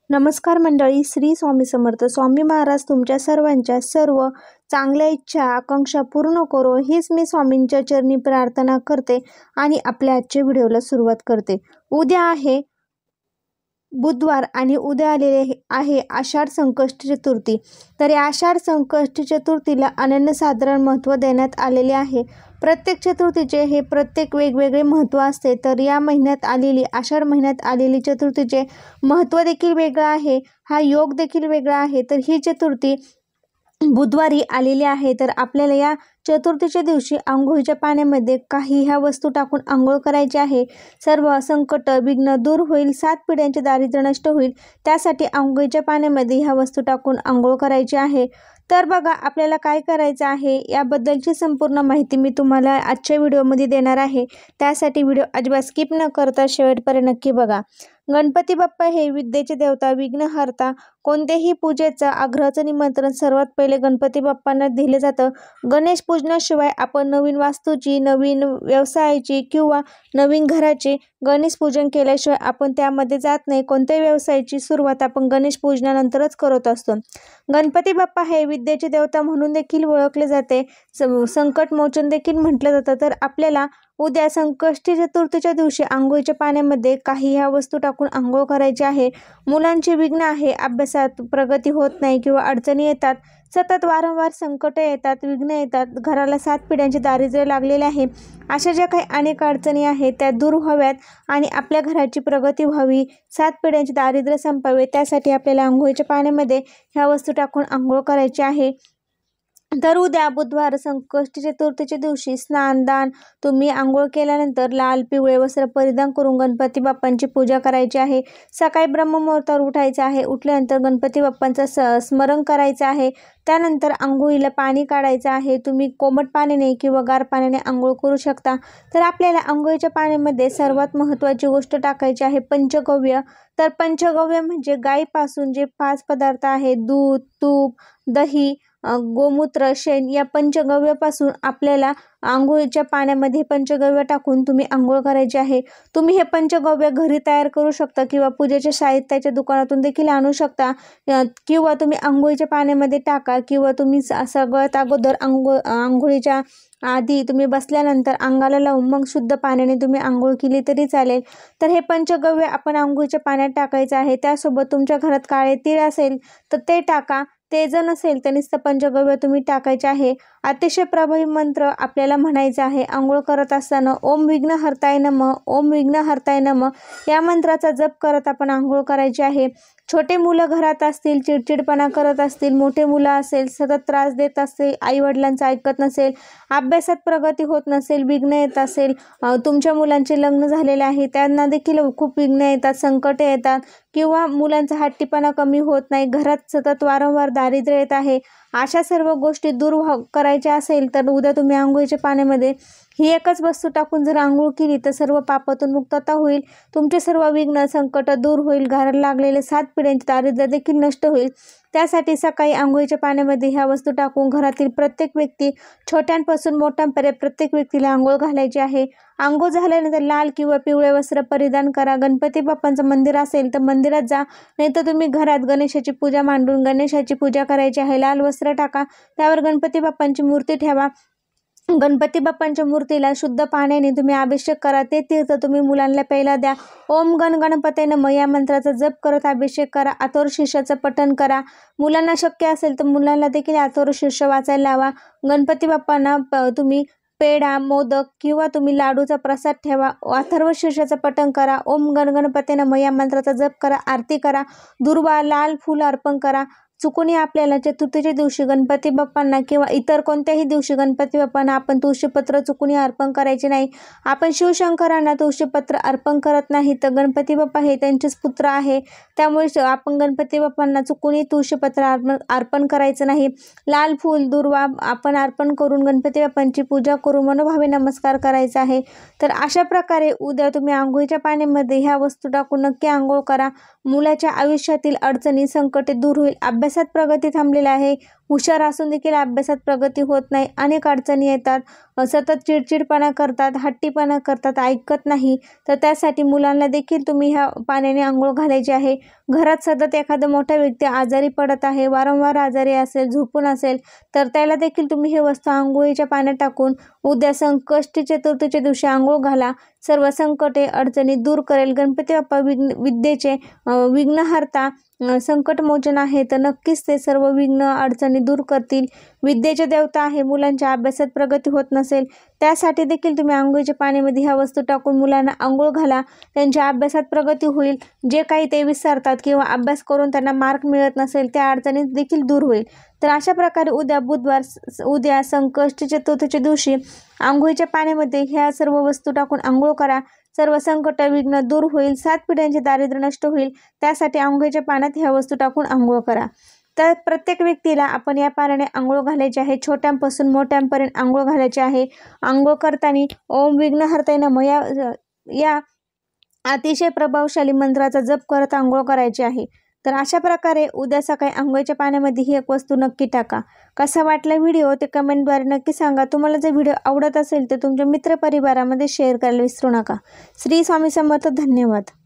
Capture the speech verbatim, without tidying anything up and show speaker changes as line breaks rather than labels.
नमस्कार मंडळी, श्री स्वामी समर्थ. स्वामी महाराज तुमच्या सर्वांच्या सर्व चांगल्या इच्छा आकांक्षा पूर्ण करो हीच मी स्वामींच्या चरणी प्रार्थना करते आणि आपल्या आजच्या व्हिडिओला सुरुवात करते. उद्या आहे बुधवार आणि उद्या आलेले आहे आषाढ संकष्टी चतुर्थी. तर या आषाढ संकष्टी चतुर्थीला अनन्यसाधारण महत्त्व देण्यात आलेले आहे. प्रत्येक चतुर्थीचे हे प्रत्येक वेगवेगळे महत्त्व असते. तर या महिन्यात आलेली आषाढ महिन्यात आलेली चतुर्थीचे महत्त्व देखील वेगळं आहे, हा योग देखील वेगळा आहे. तर ही चतुर्थी बुधवारी आलेली आहे. तर आपल्याला या चतुर्थीच्या दिवशी आंघोळीच्या पाण्यामध्ये काही ह्या वस्तू टाकून आंघोळ करायची आहे. सर्व संकट विघ्न दूर होईल, सात पिढ्यांचे दारिद्र्य नष्ट होईल. त्यासाठी आंघोळीच्या पाण्यामध्ये ह्या वस्तू टाकून आंघोळ करायची आहे. तर बघा आपल्याला काय करायचं आहे याबद्दलची संपूर्ण माहिती मी तुम्हाला आजच्या व्हिडिओमध्ये देणार आहे. त्यासाठी व्हिडिओ अजिबात स्किप न करता शेवटपर्यंत नक्की बघा. गणपती बाप्पा हे विद्येचे देवता, विघ्नहर्ता. कोणत्याही पूजेचं आग्रहाचं निमंत्रण सर्वात पहिले गणपती बाप्पांना दिले जातं. गणेश पूजनाशिवाय आपण नवीन वास्तूची, नवीन व्यवसायाची किंवा नवीन घराची गणेश पूजन केल्याशिवाय आपण त्यामध्ये जात नाही. कोणत्याही व्यवसायाची सुरुवात आपण गणेश पूजनानंतरच करत असतो. गणपती बाप्पा हे विद्येचे देवता म्हणून देखील ओळखले जाते, संकट मोचन देखील म्हटलं जातं. तर आपल्याला उद्या संकष्टी चतुर्थीच्या दिवशी आंघोळीच्या पाण्यामध्ये काही ह्या वस्तू टाकून आंघोळ करायची आहे. मुलांची विघ्न आहे, अभ्यासात प्रगती होत नाही किंवा अडचणी येतात, सतत वारंवार संकट येतात, विघ्न येतात, घराला सात पिढ्यांचे दारिद्र्य लागलेले आहे. अशा ज्या काही अनेक अडचणी आहेत त्या दूर व्हाव्यात आणि आपल्या घराची प्रगती व्हावी, सात पिढ्यांचे दारिद्र्य संपावे, त्यासाठी आपल्याला आंघोळीच्या पाण्यामध्ये ह्या वस्तू टाकून आंघोळ करायची आहे. तर उद्या बुधवार संकष्टी चतुर्थीच्या दिवशी स्नान दान तुम्ही आंघोळ केल्यानंतर लाल पिवळे वस्त्र परिधान करून गणपती बाप्पांची पूजा करायची आहे. सकाळी ब्रह्ममुहूर्तावर उठायचं आहे. उठल्यानंतर गणपती बाप्पांचं स स्मरण करायचं आहे. त्यानंतर आंघोळीला पाणी काढायचं आहे. तुम्ही कोमट पाण्याने किंवा गार पाण्याने आंघोळ करू शकता. तर आपल्याला आंघोळीच्या पाण्यामध्ये सर्वात महत्त्वाची गोष्ट टाकायची आहे पंचगव्य. तर पंचगव्य म्हणजे गाईपासून जे पाच पदार्थ आहेत, दूध, तूप, दही, गोमूत्र, शेण, या पंचगव्यापासून आपल्याला आंघोळीच्या पाण्यामध्ये पंचगव्य टाकून तुम्ही आंघोळ करायची आहे. तुम्ही हे पंचगव्य घरी तयार करू शकता किंवा पूजेच्या साहित्याच्या दुकानातून देखील आणू शकता किंवा तुम्ही आंघोळीच्या पाण्यामध्ये टाका किंवा तुम्ही सगळ्यात अगोदर आंघोळ आंघोळीच्या आधी तुम्ही बसल्यानंतर अंगाला लावून मग शुद्ध पाण्याने तुम्ही आंघोळ केली तरी चालेल. तर हे पंचगव्य आपण आंघोळीच्या पाण्यात टाकायचं आहे. त्यासोबत तुमच्या घरात काळे तीळ असेल तर ते टाका, ते जर नसेल तर नुसतं पंचगव्य तुम्ही टाकायचे आहे. अतिशय प्रभावी मंत्र आपल्याला म्हणायचा आहे आंघोळ करत असताना. ओम विघ्नहर्ताय नमः, ओम विघ्नहर्ताय नमः या मंत्राचा जप करत आपण आंघोळ करायची आहे. छोटे मुलं घरात असतील, चिडचिडपणा करत असतील, मोठे मुलं असेल सतत त्रास देत असतील, आईवडिलांचं ऐकत नसेल, अभ्यासात प्रगती होत नसेल, विघ्न येत असेल, तुमच्या मुलांचे लग्न झालेले आहे त्यांना देखील खूप विघ्न येतात, संकट येतात किंवा मुलांचा हट्टीपणा कमी होत नाही, घरात सतत वारंवार दारिद्र्य येत आहे, अशा सर्व गोष्टी दूर करायच्या असेल तर उद्या तुम्ही आंघोळीच्या पाण्यामध्ये ही एकच वस्तू टाकून जर आंघोळ केली तर सर्व पापातून मुक्तता होईल. तुमचे सर्व विघ्न संकट दूर होईल. घराला लागलेले सात पिढ्यांचे दारिद्र्य देखील नष्ट होईल. त्यासाठी सकाळी आंघोळीच्या पाण्यामध्ये ह्या वस्तू टाकून घरातील प्रत्येक व्यक्ती, छोट्यांपासून मोठ्यांपर्यंत प्रत्येक व्यक्तीला आंघोळ घालायची आहे. आंघोळ झाल्यानंतर लाल किंवा पिवळे वस्त्र परिधान करा. गणपती बाप्पांचं मंदिर असेल तर मंदिरात जा, नाही तर तुम्ही घरात गणेशाची पूजा मांडून गणेशाची पूजा करायची आहे. लाल वस्त्र टाका, त्यावर गणपती बाप्पांची मूर्ती ठेवा. गणपती बाप्पांच्या मूर्तीला शुद्ध पाण्याने तुम्ही अभिषेक करा. ते तीर्थ तुम्ही मुलांना प्यायला द्या. ओम गण गणपते नमः या मंत्राचा जप करत अभिषेक करा. अथर्वशीर्षाचं पठण करा. मुलांना शक्य असेल तर मुलांना देखील अथर्वशीर्ष वाचायला लावा. गणपती बाप्पांना तुम्ही पेढा, मोदक किंवा तुम्ही लाडूचा प्रसाद ठेवा. अथर्वशीर्षाचं पठण करा. ओम गण गणपते नमः या मंत्राचा जप करा. आरती करा. दुर्वा लाल फूल अर्पण करा. चुकूनही आपल्याला चतुर्थीच्या दिवशी गणपती बाप्पांना किंवा इतर कोणत्याही दिवशी गणपती बाप्पांना आपण तुळशीपत्र चुकूनही अर्पण करायचे नाही. आपण शिवशंकरांना तुळशीपत्र अर्पण करत नाही तर गणपती बाप्पा हे त्यांचेच पुत्र आहे, त्यामुळे आपण गणपती बाप्पांना चुकूनही तुळशीपत्र अर्पण अर्पण करायचं नाही. लाल फूल दुर्वा आपण अर्पण करून गणपती बाप्पांची पूजा करून मनोभावे नमस्कार करायचा आहे. तर अशा प्रकारे उद्या तुम्ही आंघोळीच्या पाण्यामध्ये ह्या वस्तू टाकून नक्की आंघोळ करा. मुलाच्या आयुष्यातील अडचणी संकटे दूर होईल. अभ्यासात प्रगती थांबलेली आहे, हुशार असून देखील अभ्यासात प्रगती होत नाही, अनेक अडचणी येतात, सतत चिडचिडपणा करतात, हट्टीपणा करतात, ऐकत नाही, तर त्यासाठी मुलांना देखील तुम्ही ह्या पाण्याने आंघोळ घालायची आहे. घरात सतत एखादा मोठा व्यक्ती आजारी पडत आहे, वारंवार आजारी असेल, झोपून असेल, तर त्याला देखील तुम्ही हे वस्तू आंघोळीच्या पाण्यात टाकून उद्या संकष्टी चतुर्थीच्या दिवशी आंघोळ घाला. सर्व संकटे अडचणी दूर करेल. गणपती बाप्पा विघ्न विद्येचे विघ्नहर्ता संकटमोचन आहे, तर नक्कीच ते सर्व विघ्न अडचणी दूर करतील. विद्येचे देवता आहे. मुलांच्या अभ्यासात प्रगती होत नसेल, त्यासाठी देखील तुम्ही आंघोळीच्या पाण्यामध्ये ह्या वस्तू टाकून मुलांना आंघोळ घाला. त्यांच्या अभ्यासात प्रगती होईल. जे काही ते विसरतात किंवा अभ्यास करून त्यांना मार्क मिळत नसेल, त्या अडचणी देखील दूर होईल. तर अशा प्रकारे उद्या बुधवार उद्या संकष्टी चतुर्थीच्या दिवशी आंघोळीच्या पाण्यामध्ये ह्या सर्व वस्तू टाकून आंघोळ करा. सर्व संकट विघ्न दूर होईल. सात पिढ्यांचे दारिद्र्य नष्ट होईल. त्यासाठी आंघोळीच्या पाण्यात ह्या वस्तू टाकून आंघोळ करा. तर प्रत्येक व्यक्तीला आपण या पाण्याने आंघोळ घालायची आहे. छोट्यांपासून मोठ्यांपर्यंत आंघोळ घालायची आहे. आंघोळ करताना ओम विघ्नहर्ताय नमः या या अतिशय प्रभावशाली मंत्राचा जप करत आंघोळ करायची आहे. तर अशा प्रकारे उद्या सकाळी आंघोळीच्या पाण्यामध्ये ही एक वस्तू नक्की टाका. कसा वाटला व्हिडिओ ते कमेंटद्वारे नक्की सांगा. तुम्हाला जर व्हिडिओ आवडत असेल तर तुमच्या मित्रपरिवारामध्ये शेअर करायला विसरू नका. श्री स्वामी समर्थ. धन्यवाद.